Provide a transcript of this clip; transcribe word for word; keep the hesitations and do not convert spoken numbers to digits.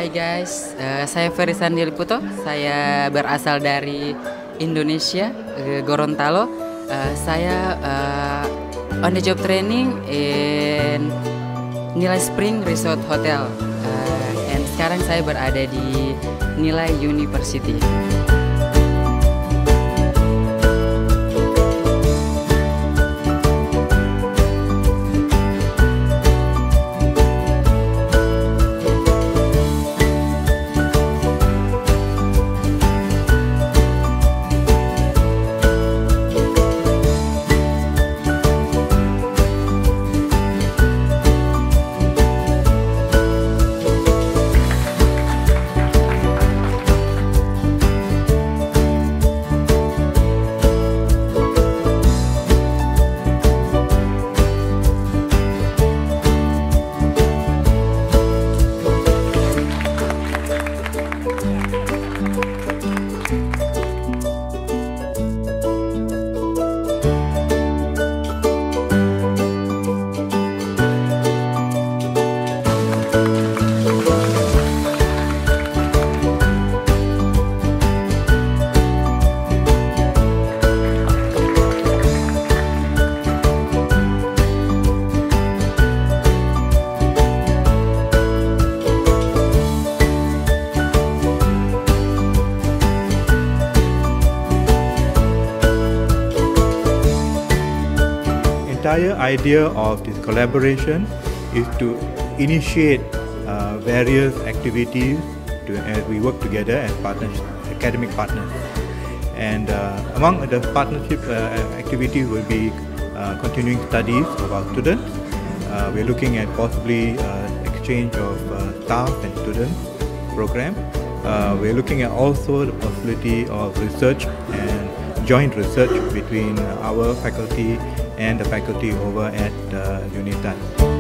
Hai guys, uh, saya Ferry Sandi Liputo. Saya berasal dari Indonesia, uh, Gorontalo. Uh, saya uh, on the job training in Nilai Spring Resort Hotel. Uh, and sekarang saya berada di Nilai University. The entire idea of this collaboration is to initiate uh, various activities to, as we work together as partners, academic partners. And uh, among the partnership uh, activities will be uh, continuing studies of our students. Uh, we're looking at possibly uh, exchange of uh, staff and students program. Uh, we're looking at also the possibility of research and joint research between our faculty and the faculty over at uh, UNITAN.